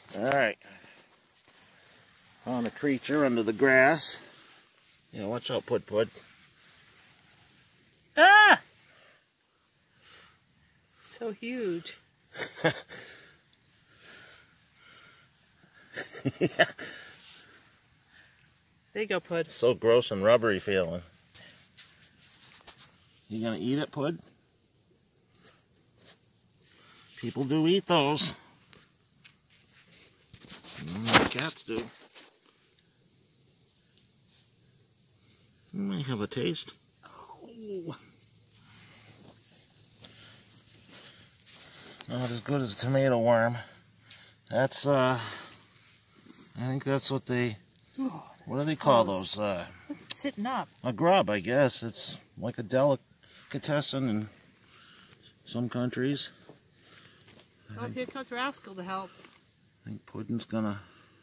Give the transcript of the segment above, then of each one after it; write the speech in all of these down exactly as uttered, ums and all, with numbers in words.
Alright. Found a creature under the grass. Yeah, watch out, Pud Pud. Ah! So huge. Yeah. There you go, Pud. So gross and rubbery feeling. You gonna eat it, Pud? People do eat those. Mm, cats do. You might have a taste. Oh. Not as good as a tomato worm. That's, uh, I think that's what they, what do they call those? Uh, Sitting up. A grub, I guess. It's like a delicatessen in some countries. Oh, here comes Rascal to help. I think Puddin's gonna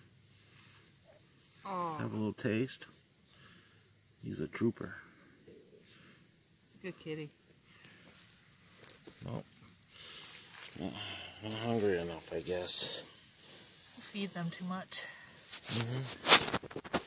Oh. have a little taste. He's a trooper. He's a good kitty. Well, not hungry enough, I guess. Feed them too much. Mm-hmm.